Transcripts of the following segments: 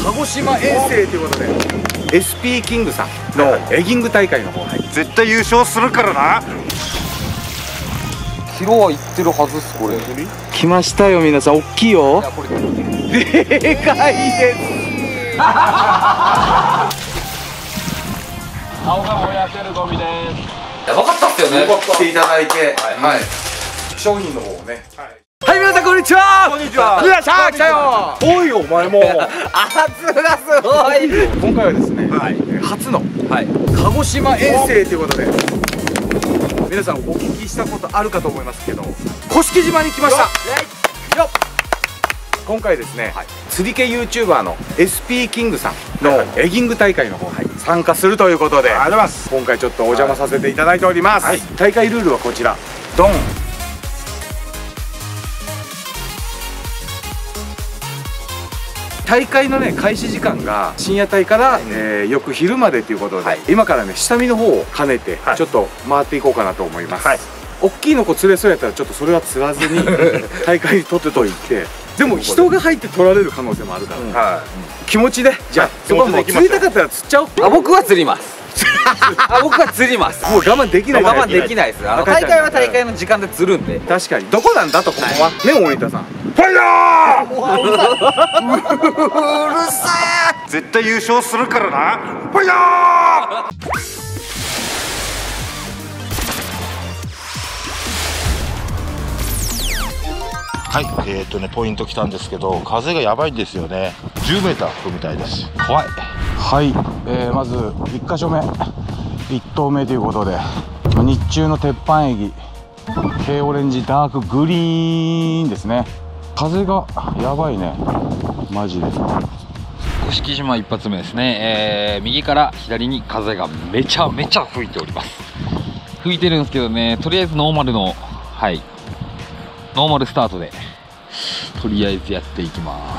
鹿児島遠征ということで SP キングさんのエギング大会の方、 絶対優勝するからな。 キロはいってるはずっす。これ来ましたよ皆さん。大きいよ。 これでかいです。 顔が燃やせるゴミです。 やばかったっすよね。 来ていただいて、 はい。 商品の方をね。はい、皆さんこんにちは。 こんにちは。 よっしゃ来たよ。 おいよお前も。 圧がすごい。 今回はですね、初の鹿児島遠征ということで、皆さんお聞きしたことあるかと思いますけど、甑島に来ました。よっ。今回ですね、釣り系 YouTuber の SP キングさんのエギング大会の方に参加するということで、今回ちょっとお邪魔させていただいております。大会ルールはこちら、ドン。大会のね開始時間が深夜帯から、翌昼までということで、今からね下見の方を兼ねてちょっと回っていこうかなと思います。大きいの子釣れそうやったらちょっとそれは釣らずに大会に取ってといて、でも人が入って取られる可能性もあるから、気持ちでじゃあそこはもう釣りたかったら釣っちゃおう。 僕は釣ります。僕は釣ります。 もう我慢できない。 我慢できないです。大会は大会の時間で釣るんで。 確かに。どこなんだとここはね、大仁田さん。 ファイヤー。うるさい。絶対優勝するからな。ファイヤー。はい、ポイント来たんですけど、風がやばいんですよね。10メーター吹くみたいです。怖い。 はい、まず1箇所目1投目ということで、日中の鉄板エギ軽オレンジダークグリーンですね。風がやばいねマジで。 甑島一発目ですね、右から左に風がめちゃめちゃ吹いております。吹いてるんですけどね、とりあえずノーマルのノーマルスタートでとりあえずやっていきます。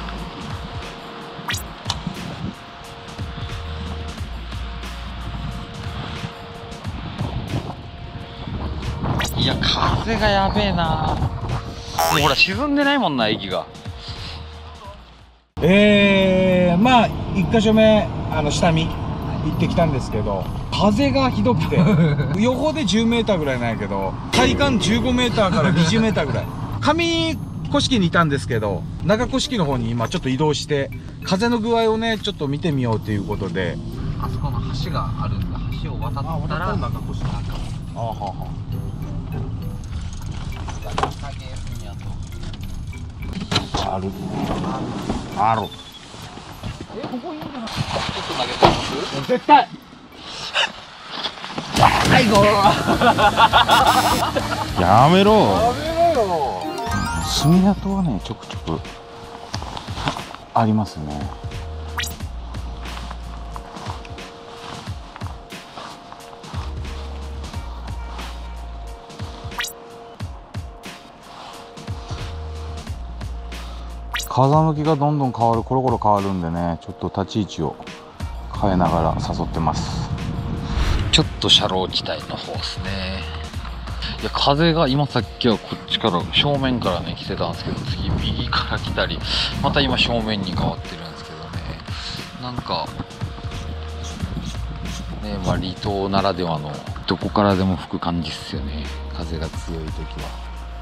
いや風がやべえな。もうほら沈んでないもんな息が。 まあ1箇所目下見行ってきたんですけど、風がひどくて横で10メーターぐらいなんやけど、体感15メーターから20メーターぐらい。上甑にいたんですけど、中甑の方に今ちょっと移動して風の具合をねちょっと見てみようということで、 あそこの橋があるんだ。橋を渡ったら中甑。 あはは。あるある。 ここいいんじゃない？ちょっと投げてます？ 絶対最後。 やめろよ。墨跡はねちょくちょくありますね。風向きがどんどん変わる、コロコロ変わるんでね、ちょっと立ち位置を変えながら誘ってます。 ちょっと車道地帯の方ですね。いや風が今さっきはこっちから正面からね来てたんですけど、次右から来たり、また今正面に変わってるんですけどね、なんかね、まあ離島ならではのどこからでも吹く感じっすよね、風が強い時は。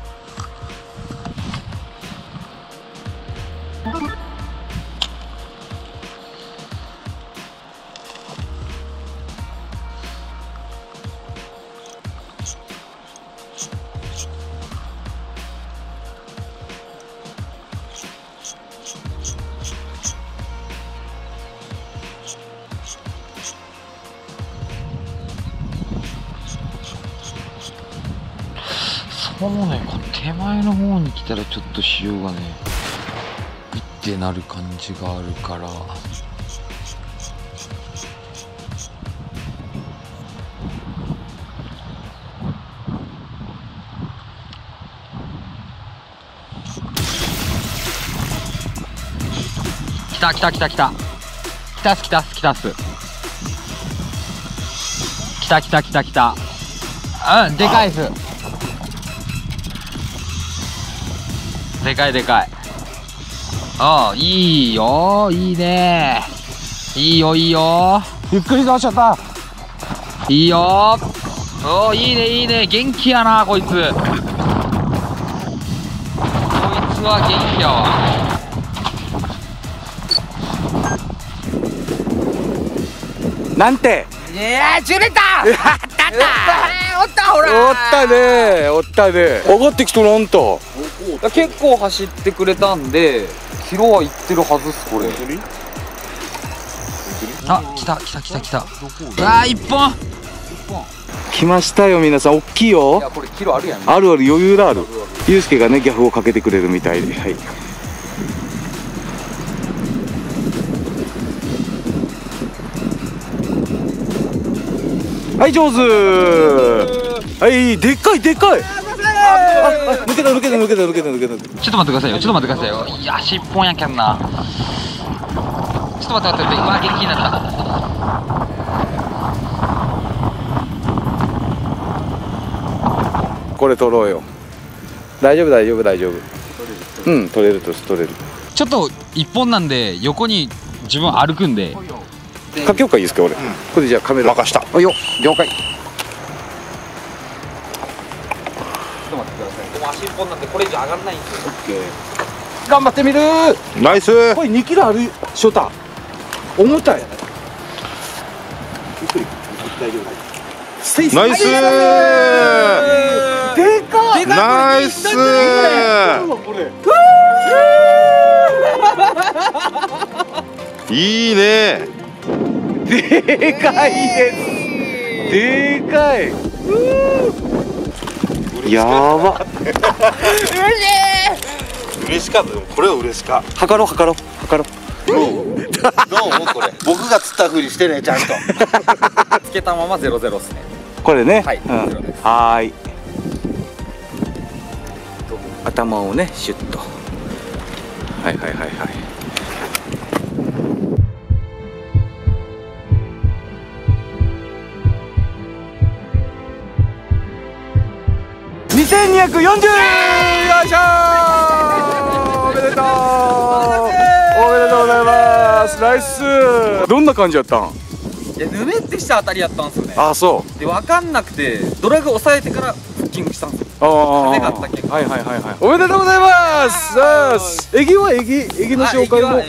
そうね、この手前の方に来たらちょっと潮がねいってなる感じがあるから、来た来た来た来た来たす来たす来たす来た来た来た来た、うん、でかいっす。でかいでかい。 ああ、いいよ、いいね。いいよ、いいよ。 ゆっくり出しちゃった。 いいよ。おお、いいね、いいね。元気やな、こいつ。こいつは元気やわ。 なんて。 いやー、釣れた。おったほら。 おったね、おったね。上がってきとらんと。 結構走ってくれたんで、キロはいってるはずっす、これ。あ、来た。うわー、一本。 来ましたよ、皆さん。大きいよ。 いや、これキロあるやん。 あるある、余裕だある。ゆうすけがね、ギャフをかけてくれるみたいで。はい。はい、上手。はい、でっかい。抜けた。 ちょっと待ってくださいよ。いや、足一本やけんな。ちょっと待って。うわ、元気になった。 これ取ろうよ。大丈夫。うん、取れる。 ちょっと一本なんで、横に自分歩くんで。 かけようか、いいですか、俺。これじゃあカメラ。任した。おいよ、了解。 ちょっと待ってください。でも足一本なんで、これ以上上がらないんですよ。 頑張ってみる。 ナイス。 これ2キロあるショタ。重たい。 ナイス。 でかい。 ナイス。いいね。 でかいです。でかい。やば。 嬉しかった。これは嬉しか。 測ろう。 どうこれ。僕が釣ったふりしてね、ちゃんと。 つけたまま00っすね。 これね。 はい、 うん。はーい。頭をね、シュッと。はい。2240。よいしょー。おめでとうございます。ナイス。どんな感じやったん？ いや、ぬめってした当たりやったんすよね。 あ、そう。 で、分かんなくて、ドラグ抑えてからフッキングしたんですよ。 風があったっけ。 はい。おめでとうございます。エギはエギの紹介も。はい、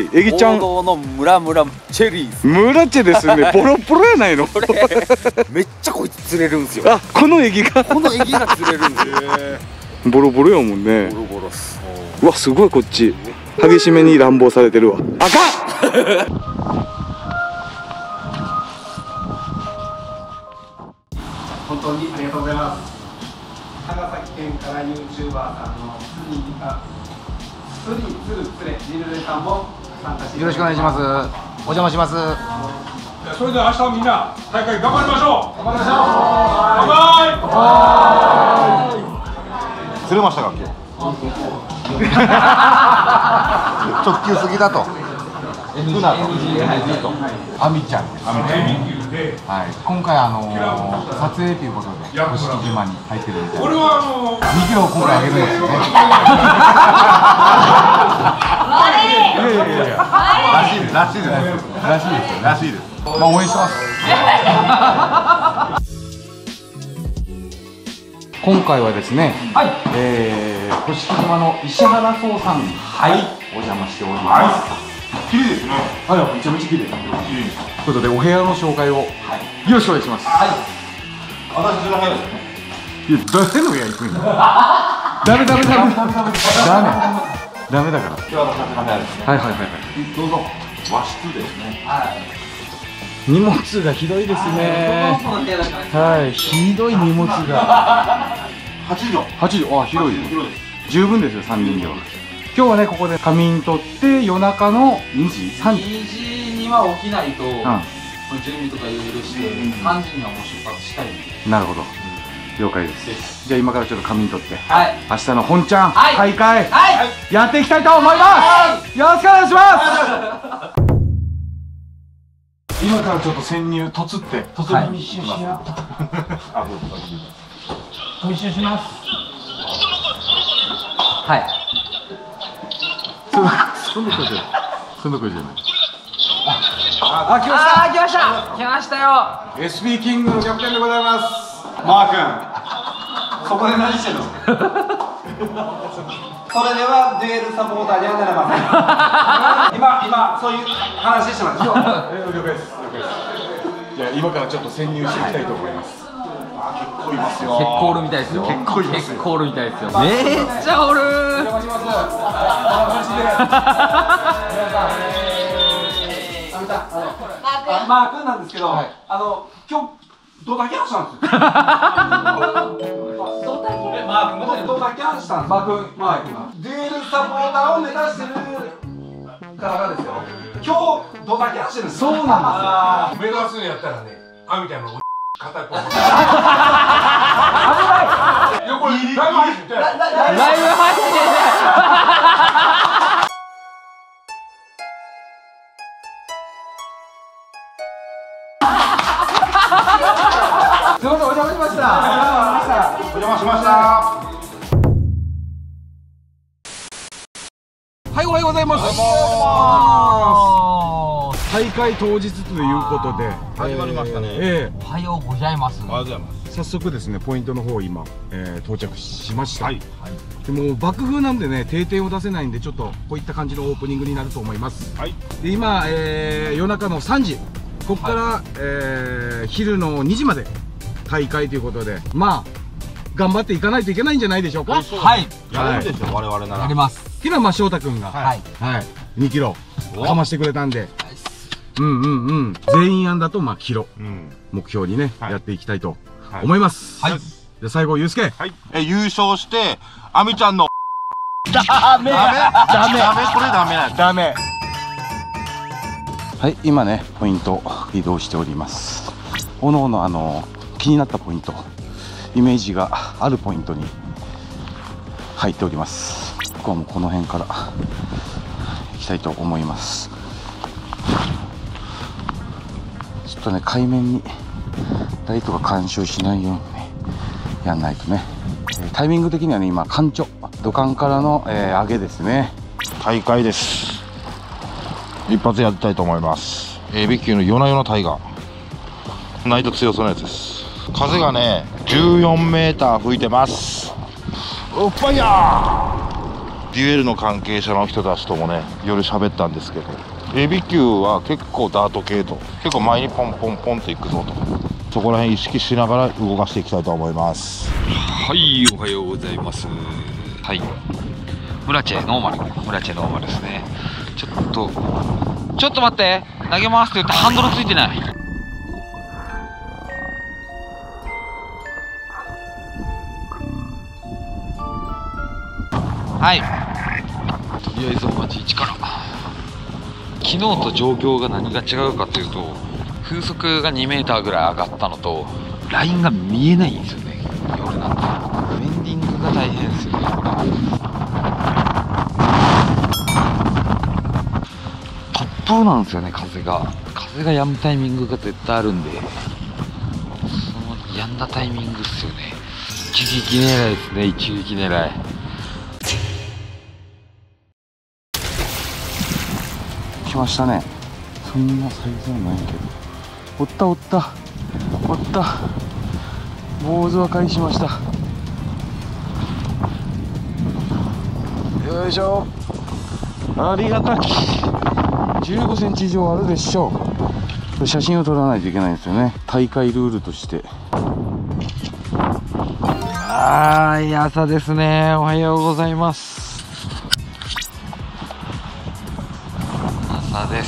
エギちゃん。 王道のムラチェリーズ。 ムラチェですね。ボロボロやないの。 これめっちゃこいつ釣れるんですよ。 あ、このエギが。 このエギが釣れるんですよ。 ボロボロやもんね。 ボロボロっす。 うわ、すごいこっち。激しめに乱暴されてるわ。赤。 本当にありがとうございます。長崎県から YouTuber さんの釣れニルレさんも参加して。 よろしくお願いします。お邪魔します。 それでは明日もみんな大会頑張りましょう。 釣れましたか、今日。直球すぎだと。 アミちゃんです。はい。今回撮影ということで甑島に入ってるみたいで。 これは 2キロを今回あげるんですよね。らしいです。まあ応援してます。今回はですね、甑島の石原荘さんにお邪魔しております。 綺麗ですね。 めちゃめちゃ綺麗。ということでお部屋の紹介をよろしくお願いします。 私の部屋ですね。 いや、誰の部屋行くんだ。ダメだから。 今日私の部屋ですね。 はい。 どうぞ。和室ですね。 荷物がひどいですね。はい、ひどい荷物が。 8畳。 8畳、あ、広い。 広いです。 十分ですよ、3人では。今日はね、ここで仮眠取って夜中の2時、3時。 2時には起きないと、準備とかいろいろして、3時にはもう出発したいんで。 なるほど。了解です。じゃあ今からちょっと仮眠取って、明日の本ちゃん大会やっていきたいと思います。よろしくお願いします。今からちょっと潜入突って密集しや。密集します。 はい。 そんな声じゃない。そんな声じゃない。 あ、来ました。来ました。来ましたよ。 SP キングのキャプテンでございます。 マー君、そこで何してんの？それではデュエルサポーターにはなれません。今そういう話してます。 了解です。じゃあ今からちょっと潜入していきたいと思います。 結構おるみたいですよ。結構おるみたいですよ。めっちゃおる。 お邪魔します。こんな感じで。 マー君なんですけど、今日ドタキャンしたんですよ。ドタキャンしたんです。マー君、デュエルサポーターを目指してる方がですよ。今日ドタキャンしてるんです。そうなんですよ。 目指すんやったらね、あみたいな片っぽ。横にライブ配信って。ライブ配信で。 すみません、お邪魔しました。 お邪魔しました。 はい、おはようございます。大会当日ということで始まりましたね。 おはようございます。 おはようございます。 早速ですね、ポイントの方今、到着しました。でも爆風なんでね、定点を出せないんで、ちょっとこういった感じのオープニングになると思います。で今、夜中の3時、ここから、昼の2時まで大会ということで、まあ頑張っていかないといけないんじゃないでしょうか。 はい。 やるんでしょ、我々なら。 やります。 昨日翔太くんが2キロかましてくれたんで、全員安打とキロ目標にねやっていきたいと思います。じゃあ最後、ゆうすけ。 優勝してあみちゃんのダメこれダメなんダメ。はい、今ねポイント移動しております。おのおの気になったポイント、イメージがあるポイントに入っております。ここはもうこの辺から行きたいと思います。ちょっとね、海面にライトが干渉しないようにねやんないとね。タイミング的にはね、今干潮、土管からの、上げですね。 大会です。一発やりたいと思います。ABQ の夜な夜なタイガー、ないと強そうなやつです。風がね14メーター吹いてます。おっファイヤー。デュエルの関係者の人たちともね夜喋ったんですけど、 ABQ は結構ダート系と結構前にポンポンポンといくぞと、そこら辺意識しながら動かしていきたいと思います。 はい、おはようございます。はい、村チェノーマルですね。ちょっと待って、投げますって言ってハンドルついてない。はい、とりあえずお待ち1から。昨日と状況が何が違うかというと、風速が2メーターぐらい上がったのと、ラインが見えないんですよね、夜なんで。ウェンディングが大変ですよね。突風なんですよね、風が止むタイミングが絶対あるんで、その止んだタイミングっすよね。一撃狙いですね、一撃狙い。 来ましたね。そんなサイズはないけど、おった坊主は返しました。よいしょ、ありがたき。15センチ以上あるでしょう。写真を撮らないといけないんですよね、大会ルールとして。 朝ですね。おはようございます。朝です。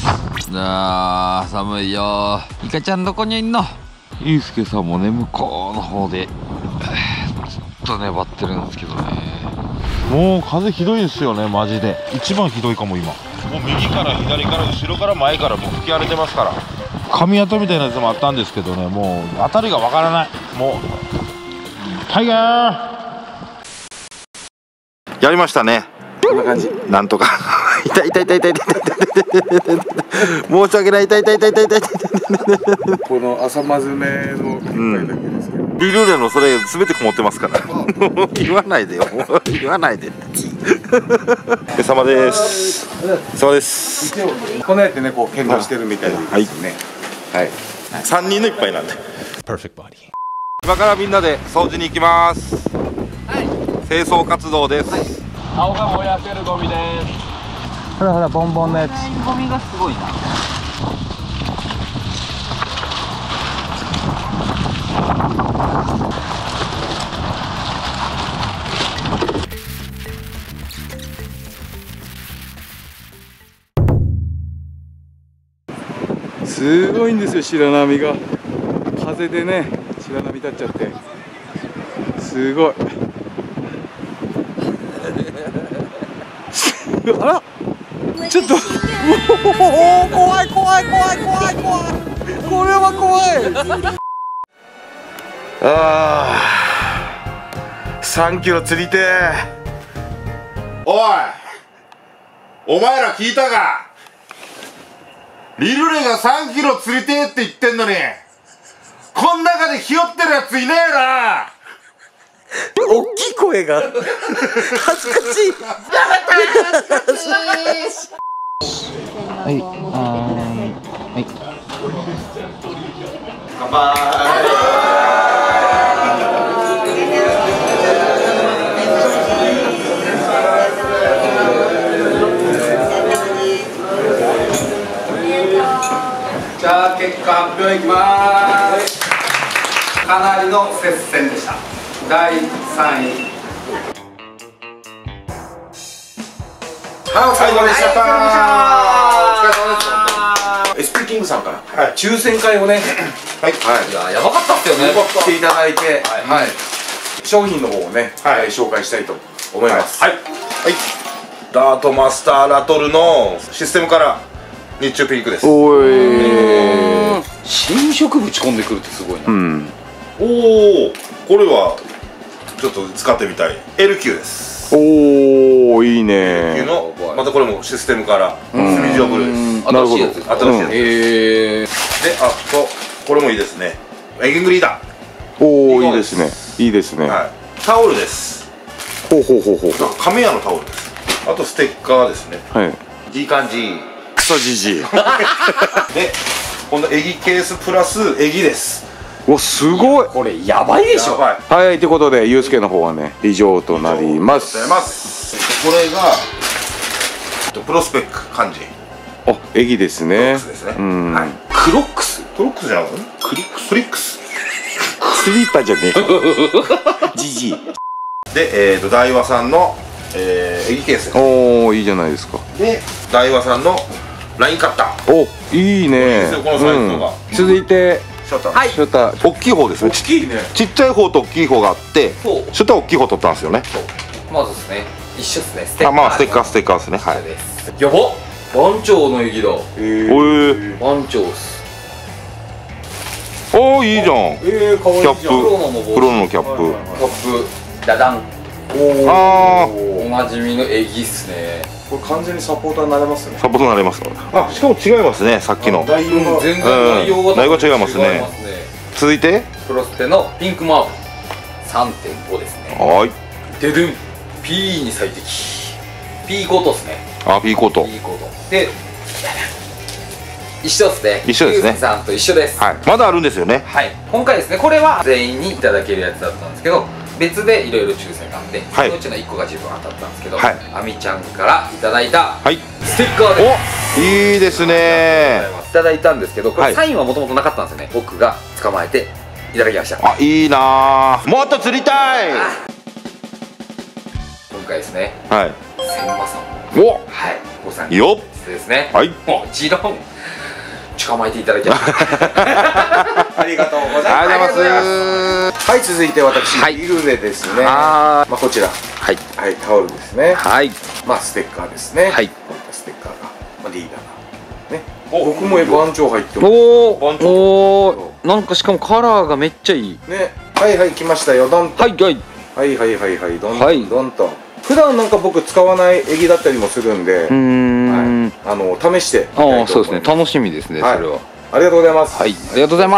寒いよ。イカちゃんどこにいんの？ゆうすけさんもね、向こうの方でずっと粘ってるんですけどね。 もう風ひどいですよね、マジで。一番ひどいかも今。もう右から左から後ろから前からもう吹き荒れてますから。髪跡みたいなやつもあったんですけどね、もう当たりがわからない。もうタイガーやりましたね。 こんな感じ。 なんとか痛い痛い痛い痛い痛い痛い痛い。申し訳ない、痛い痛い痛い痛い痛い。 この朝まずめの一回だけですけど、 リルレのそれ全てこもってますから言わないでよ、言わないで。お疲れ様です。お疲れ様です。 一応このやってねこう検討してるみたいですね。はい、 3人の一杯なんで。今からみんなで掃除に行きます。清掃活動です。 青が燃やせるゴミです。 ほらほらボンボンのやつ。 ゴミがすごいな。 すごいんですよ、白波が。風でね白波立っちゃって、すごい。あらちょっとおお、怖い怖い怖い怖い怖い、これは怖い。 ああ、3キロ釣りてー。おい、お前ら聞いたか。リルレが3キロ釣りてーって言ってんのに、こん中でひよってるやついねえな。 大きい声が恥ずかしい。はい、はい。 乾杯。 じゃあ結果発表いきます。かなりの接戦でした。第3位。はい、お疲れ様でした。お疲れ様です。SP キングさんから抽選会をね、 はい、 いや、やばかったっすよね。 来ていただいて、はい、商品の方をね、紹介したいと思います。 はい、ダートマスターラトルのシステムから日中ピークです。 おい、 新植ぶち込んでくるってすごいな。 おお、これはちょっと使ってみたい L 級です。 おお、いいね。 L 級のまたこれもシステムから炭状ブルーです。 新しいやつ。 新しいやつです。で、あとこれもいいですね、エギングリーダー。 おお、いいですね、いいですね。 はい、タオルです。 ほうほうほうほう。 亀屋のタオルです。あとステッカーですね。 はい。 いい感じ。 クソじじい。 で、このエギケースプラスエギです。 わ、すごい。 これやばいでしょ。 はい、 はい、ということでゆうすけの方はね以上となります。 これがプロスペック漢字。 あ、エギですね。 クロックスですね。 うん。 はい、 クロックス。 クロックスじゃなくてクリックス。 スリッパじゃねえ。じじい。 で、ダイワさんのエギケース。 おお、いいじゃないですか。 で、ダイワさんのラインカッター。 お、いいね。 このサイズとか。 続いてショッター。 はい。 ショタ大きい方ですね。 大きいね。 ちっちゃい方と大きい方があって、 そうショッター大きい方取ったんですよね。 まずですね、一緒ですね。ステッあ、 カー。 まあステッカーですね。はい。 です。やばっ。番長の駅だ。 おえ。 番長っす。 おー、いいじゃん。 かわいいじゃん。 キャップ。プロのキャップ。 トップダダン。 あおなじみのエギっすね。 これ完全にサポーターになれますね。 サポートになります。あ、しかも違いますね、さっきの。 内容が全然内容が内容が違いますね。続いてプロステのピンクマーブル 3.5 ですね。 はい。 ででん P に最適 P コートですね。 あ、P コート。 P コートで一緒ですね。 一緒ですね。 ゆうさんと一緒です。 はい。まだあるんですよね。 はい。今回ですね、これは全員にいただけるやつだったんですけど、別でいろいろ抽選があって、 はい、 そのうちの1個が自分当たったんですけど、 はい、 あみちゃんからいただいたはいステッカーです。 お、いいですね。 いただいたんですけど、これサインはもともとなかったんですよね。僕が捕まえていただきました。 あ、いいなー。もっと釣りたい。 今回ですね、 はい、 千馬さんお、 はい、ご参加よしてですね、 はい、 もちろん捕まえていただきましたありがとうございます。ありがとうございます。はい、続いて私、ビルレですね。まあこちら、はい、はい、タオルですね。はい、まあステッカーですね。はい、こういったステッカーが、まあリーダーがね。僕も番長入ってます。 おー、なんかしかもカラーがめっちゃいい。 ね、はいはい来ましたよ。ドンと。 はいはいはいはいはいはい、どんはいどんどんと。 普段なんか僕使わないエギだったりもするんで、試してみたいと思います。 そうですね、楽しみですね、それは。 ありがとうございます。 はい、ありがとうございます。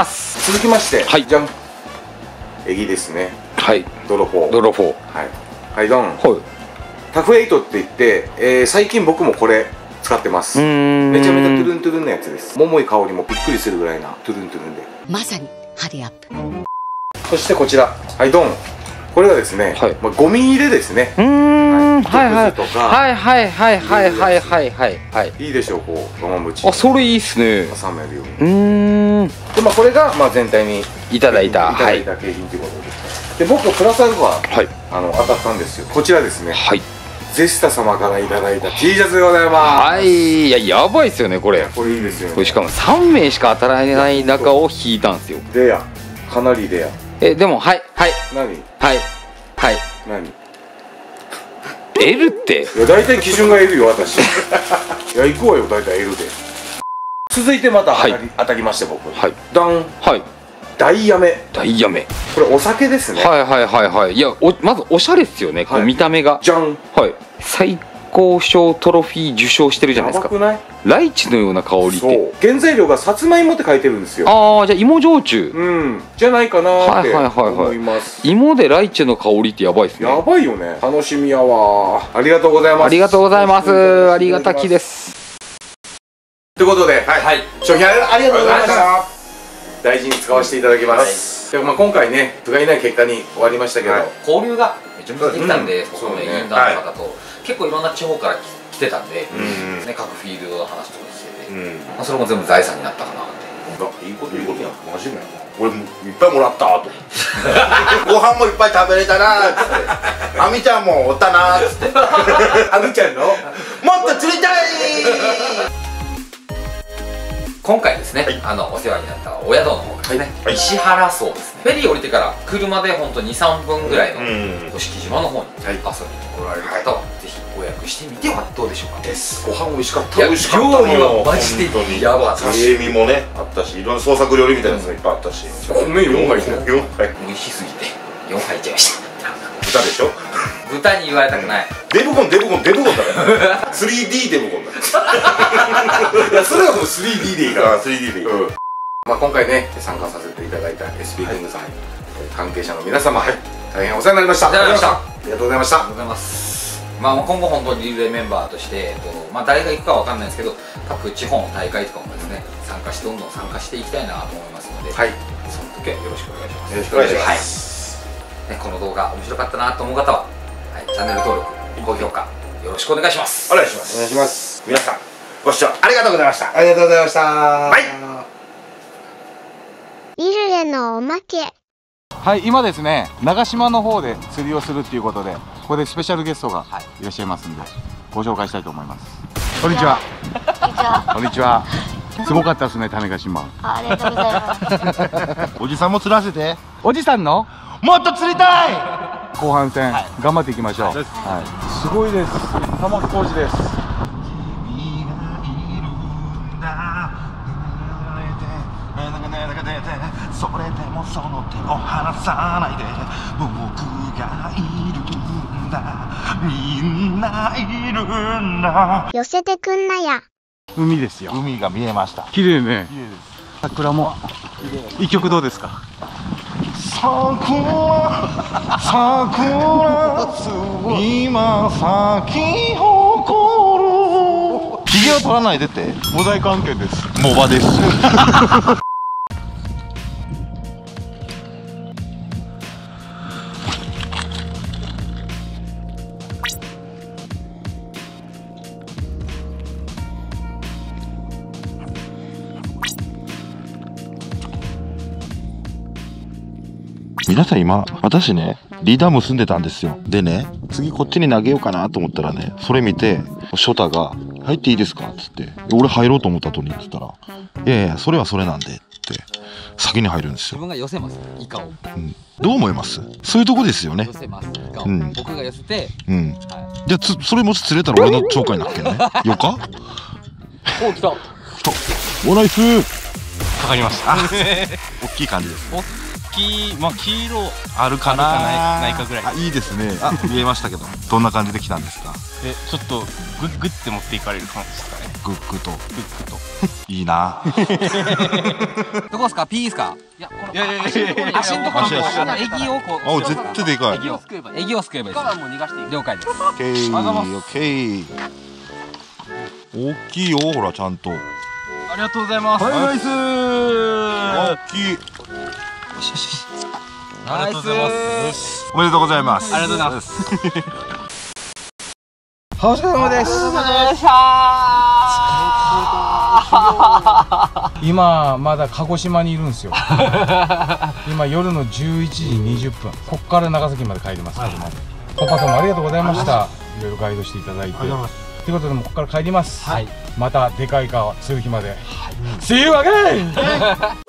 続きまして、 はい、 じゃん、エギですね。 はい、 ドロ4。 ドロ4。 はい、ドン。はい。タフ8って言って、最近僕もこれ使ってます。めちゃめちゃトゥルントゥルンのやつです。桃井香りもびっくりするぐらいなトゥルントゥルンで。 まさにハリアップ。 そしてこちら、はい、ドン。これがですね、ゴミ入れですね。 はいはい。 いいでしょう、こう、ガマムチ。 あ、それいいっすね。 挟めるように。で、まあ、これが、まあ、全体にいただいた景品ということで。で、僕、プラスアルファ、当たったんですよ。こちらですね。はい。ゼスタ様からいただいた T シャツでございます。 はい、いや、やばいっすよね、これ。 これいいですよね。 これしかも3名しか当たらない中を引いたんですよ。 レア。かなりレア。 でも、はい。 何？何 ？L って？ いや、大体基準が L よ、私。いや、行くわよ、大体 L で。続いてまた当たりまして、僕。ダン。ダイヤメ。 ダイヤメ。 これお酒ですね。 はい。いや、まずおしゃれっすよね、こう見た目が。 じゃん。 はい。最高賞トロフィー受賞してるじゃないですか。 やばくない？ ライチのような香りって。 原材料がさつまいもって書いてるんですよ。 ああ、じゃあ芋焼酎。 じゃないかなって思います。 芋でライチの香りってやばいっすね。 やばいよね。楽しみやわ。ありがとうございます。 ありがとうございます。ありがたきです。 ということで、商品ありがとうございました。大事に使わせていただきます。でも、まあ、今回ね、不甲斐ない結果に終わりましたけど、 交流がめちゃめちゃできたんで、そのね、インダーの方と結構いろんな地方から来てたんで、各フィールドの話とかしてて、それも全部財産になったかなって。 いいことや、マジで。俺いっぱいもらったと。ご飯もいっぱい食べれたなーっつって。あみちゃんもおったなーっつって。 あみちゃんのもっと釣りたい。 今回ですね、お世話になったお宿の方がですね、石原荘ですね。フェリー降りてから車でほんと 2,3 分ぐらいの甑島の方に遊びに来られる方はぜひご予約してみてはどうでしょうか。 ご飯美味しかった。 料理はマジでやばい。 刺身もねあったし、いろんな創作料理みたいなやつもいっぱいあったし、 米4杯美味しすぎて4杯いっちゃいました。 豚でしょ。 豚に言われたくない。 デブコンだから 3D デブコンだ。 いや、それはもう 3D でいいから。 3D でいい。 まあ今回ね参加させていただいた SB キングさん、関係者の皆様、大変お世話になりました。ありがとうございました。 ありがとうございます。まあ今後本当にリレーメンバーとしてまあ誰が行くかわかんないですけど、各地方の大会とかもですねどんどん参加していきたいなと思いますので、その時はよろしくお願いします。 よろしくお願いします。 この動画面白かったなと思う方は、チャンネル登録、高評価よろしくお願いします。 お願いします。お願いします。皆さんご視聴ありがとうございました。 ありがとうございました。 リルレのおまけ。 はい、今ですね長島の方で釣りをするっていうことで、ここでスペシャルゲストがいらっしゃいますんで、ご紹介したいと思います。こんにちは。こんにちは。すごかったですね、種子島。 ありがとうございます。 おじさんも釣らせて。 おじさんのもっと釣りたい。 後半戦、頑張っていきましょう。すごいです。玉置浩二です。それでもその手を離さないで、僕がいるんだ、みんないるんだ。 寄せてくんなや。 海ですよ。 海が見えました。 綺麗ね。桜も。一曲どうですか。桜今咲き誇る。 ひげを取らないでって。 母題関係です。 モバです。皆さん今、私ね、リーダー結んでたんですよ。でね、次こっちに投げようかなと思ったらね、それ見て、ショタが、入っていいですかっつって、俺入ろうと思った後にって言ったら、いやいや、それはそれなんで、って、先に入るんですよ。 自分が寄せます、イカを。 どう思います？そういうとこですよね。 寄せます、イカを。僕が寄せて、 じゃあ、それもし釣れたら俺の紹介なわけね。よか？ お、来た。 お、ナイス！ かかりました。 大きい感じです。 まあ黄色あるかないかぐらい。 あ、いいですね。あ、見えましたけど、どんな感じで来たんですか？ でちょっとグッて持っていかれる感じですかね。 グッグといいな。 どこですか？ P ですか？いや、この足のところのエギをこう。 あ、絶対でかい。 エギをすくえばいいです。了解です。 オッケー、オッケー。大きいよ、ほら、ちゃんと。 ありがとうございます。 はい、ナイスー。大きい。 ありがとうございます。 おめでとうございます。 ありがとうございます。 お疲れ様です。今まだ鹿児島にいるんですよ。今夜の11時20分。こっから長崎まで帰ります。パパともありがとうございました。いろいろガイドしていただいて。ということでもうここから帰ります。またでかい川釣る日まで。See you again!